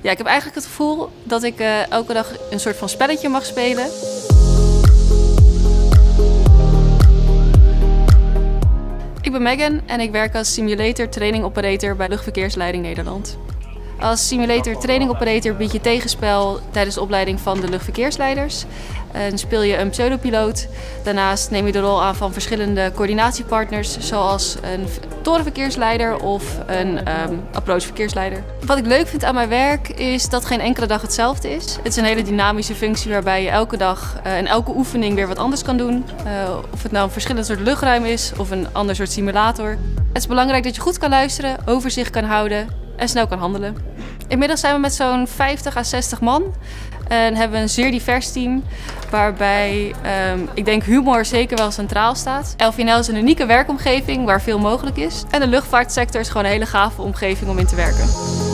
Ja, ik heb eigenlijk het gevoel dat ik elke dag een soort van spelletje mag spelen. Ik ben Megan en ik werk als Simulator Training Operator bij Luchtverkeersleiding Nederland. Als Simulator Training Operator bied je tegenspel tijdens de opleiding van de luchtverkeersleiders. En speel je een pseudopiloot. Daarnaast neem je de rol aan van verschillende coördinatiepartners, zoals een torenverkeersleider of een approachverkeersleider. Wat ik leuk vind aan mijn werk is dat geen enkele dag hetzelfde is. Het is een hele dynamische functie waarbij je elke dag en elke oefening weer wat anders kan doen. Of het nou een verschillend soort luchtruim is of een ander soort simulator. Het is belangrijk dat je goed kan luisteren, overzicht kan houden en snel kan handelen. Inmiddels zijn we met zo'n 50 à 60 man en hebben we een zeer divers team waarbij ik denk humor zeker wel centraal staat. LVNL is een unieke werkomgeving waar veel mogelijk is en de luchtvaartsector is gewoon een hele gave omgeving om in te werken.